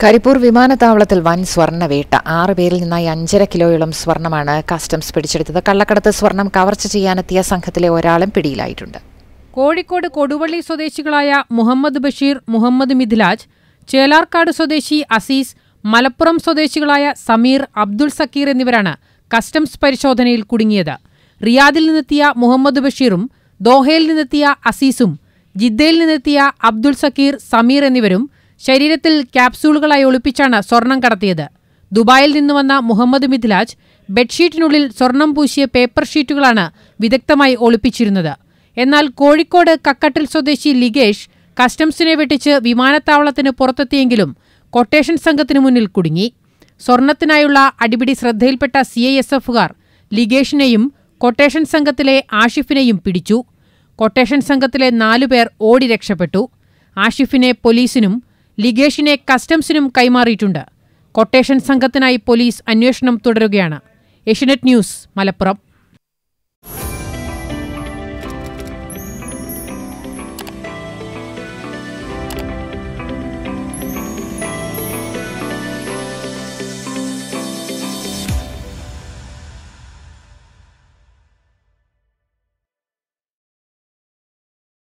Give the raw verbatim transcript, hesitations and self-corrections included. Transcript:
കരിപ്പൂർ വിമാനത്താവളത്തിൽ വൻ സ്വർണ്ണവേട്ട. ആറ് പേരിൽ നിന്നായി അഞ്ചര കിലോയോളം സ്വർണ്ണമാണ് കസ്റ്റംസ് പിടിച്ചെടുത്തത്. കള്ളക്കടത്ത് സ്വർണം കവർച്ച ചെയ്യാനെത്തിയ സംഘത്തിലെ ഒരാളും പിടിയിലായിട്ടുണ്ട്. കോഴിക്കോട് കൊടുവള്ളി സ്വദേശികളായ മുഹമ്മദ് ബഷീർ, മുഹമ്മദ് മിഥിലാജ്, ചേലാർക്കാട് സ്വദേശി അസീസ്, മലപ്പുറം സ്വദേശികളായ സമീർ, അബ്ദുൾ സക്കീർ എന്നിവരാണ് കസ്റ്റംസ് പരിശോധനയിൽ കുടുങ്ങിയത്. റിയാദിൽ നിന്നെത്തിയ മുഹമ്മദ് ബഷീറും ദോഹയിൽ നിന്നെത്തിയ അസീസും ജിദ്ദയിൽ നിന്നെത്തിയ അബ്ദുൾ സക്കീർ, സമീർ എന്നിവരും ശരീരത്തിൽ ക്യാപ്സൂളുകളായി ഒളിപ്പിച്ചാണ് സ്വർണം കടത്തിയത്. ദുബായിൽ നിന്ന് വന്ന മുഹമ്മദ് മിഥിലാജ് ബെഡ്ഷീറ്റിനുള്ളിൽ സ്വർണം പൂശിയ പേപ്പർ ഷീറ്റുകളാണ് വിദഗ്ധമായി ഒളിപ്പിച്ചിരുന്നത്. എന്നാൽ കോഴിക്കോട് കക്കട്ടിൽ സ്വദേശി ലിഗേഷ് കസ്റ്റംസിനെ വെട്ടിച്ച് വിമാനത്താവളത്തിന് പുറത്തെത്തിയെങ്കിലും കൊട്ടേഷൻ സംഘത്തിനു മുന്നിൽ കുടുങ്ങി. സ്വർണത്തിനായുള്ള അടിപിടി ശ്രദ്ധയിൽപ്പെട്ട സി ഐ എസ് എഫുകാർ ലിഗേഷിനെയും കൊട്ടേഷൻ സംഘത്തിലെ ആഷിഫിനെയും പിടിച്ചു. കൊട്ടേഷൻ സംഘത്തിലെ നാലുപേർ ഓടി രക്ഷപ്പെട്ടു. ആഷിഫിനെ പോലീസിനും ലിഗേഷിനെ കസ്റ്റംസിനും കൈമാറിയിട്ടുണ്ട്. കൊട്ടേഷൻ സംഘത്തിനായി പോലീസ് അന്വേഷണം തുടരുകയാണ്. ഏഷ്യനെറ്റ് ന്യൂസ്, മലപ്പുറം.